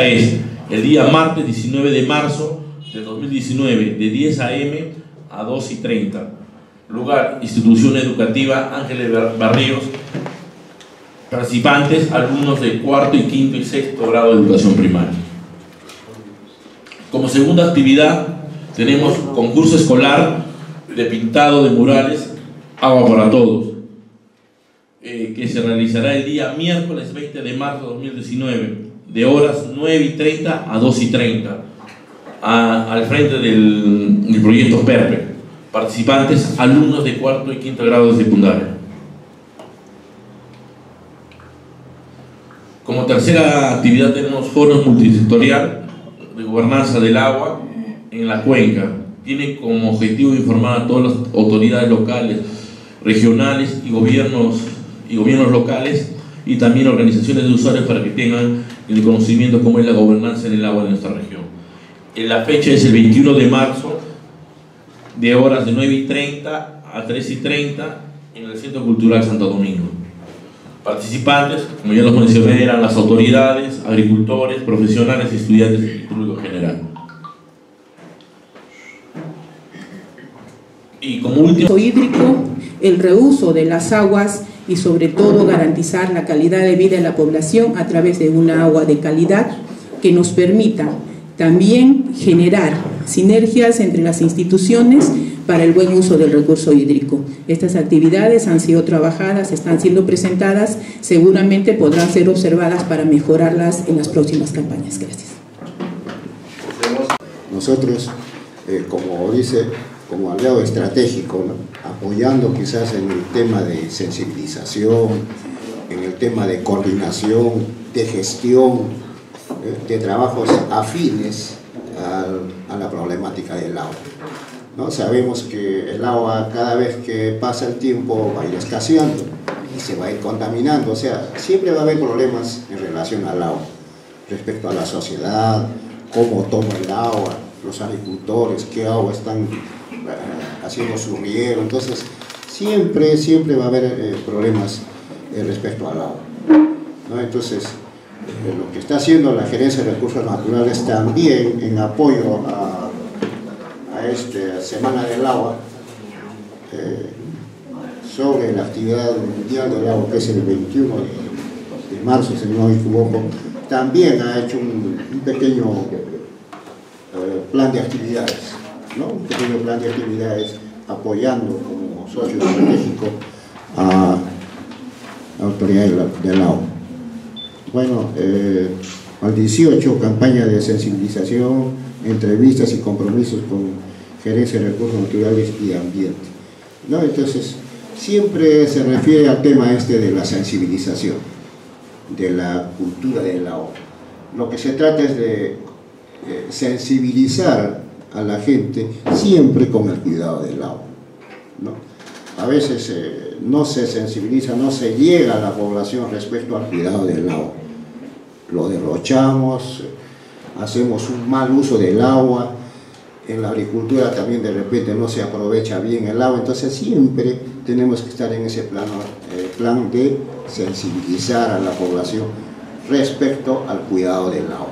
fecha es el día martes 19 de marzo de 2019, de 10 a.m. a 2:30. Lugar, institución educativa Ángeles Barrios. Participantes, alumnos de cuarto y quinto y sexto grado de educación primaria. Como segunda actividad tenemos concurso escolar de pintado de murales Agua para Todos, que se realizará el día miércoles 20 de marzo de 2019, de horas 9:30 a 2:30, al frente del proyecto PERPE. Participantes, alumnos de cuarto y quinto grado de secundaria. Como tercera actividad tenemos foro multisectorial de gobernanza del agua en la cuenca. Tiene como objetivo informar a todas las autoridades locales, regionales y gobiernos locales, y también organizaciones de usuarios para que tengan el conocimiento de cómo es la gobernanza del agua en nuestra región. La fecha es el 21 de marzo, de horas de 9:30 a 3:30 en el Centro Cultural Santo Domingo. Participantes, como ya los mencioné, eran las autoridades, agricultores, profesionales y estudiantes y público general. Y como último, hídrico, el reuso de las aguas y sobre todo garantizar la calidad de vida de la población a través de una agua de calidad que nos permita también generar sinergias entre las instituciones para el buen uso del recurso hídrico. Estas actividades han sido trabajadas, están siendo presentadas, seguramente podrán ser observadas para mejorarlas en las próximas campañas. Gracias. Nosotros, como aliado estratégico, ¿no?, apoyando quizás en el tema de sensibilización, en el tema de coordinación, de gestión, de trabajos afines a la problemática del agua, ¿no? Sabemos que el agua, cada vez que pasa el tiempo, va a ir escaseando y se va a ir contaminando. O sea, siempre va a haber problemas en relación al agua, respecto a la sociedad, cómo toma el agua, los agricultores, qué agua están haciendo su riego. Entonces, siempre va a haber problemas respecto al agua, ¿no? Entonces, lo que está haciendo la Gerencia de Recursos Naturales también en apoyo a esta Semana del Agua, sobre la actividad mundial del agua, que es el 21 de marzo, si no me equivoco, también ha hecho un pequeño plan de actividades, ¿no? Un pequeño plan de actividades apoyando como socio estratégico a la autoridad del agua. Bueno, al 18, campaña de sensibilización, entrevistas y compromisos con Gerencia de Recursos Naturales y Ambiente, ¿no? Entonces, siempre se refiere al tema de la sensibilización, de la cultura del agua. Lo que se trata es de sensibilizar a la gente siempre con el cuidado del agua, ¿no? A veces no se sensibiliza, no se llega a la población respecto al cuidado del agua. Lo derrochamos, hacemos un mal uso del agua. En la agricultura también de repente no se aprovecha bien el agua. Entonces siempre tenemos que estar en ese plan de sensibilizar a la población respecto al cuidado del agua.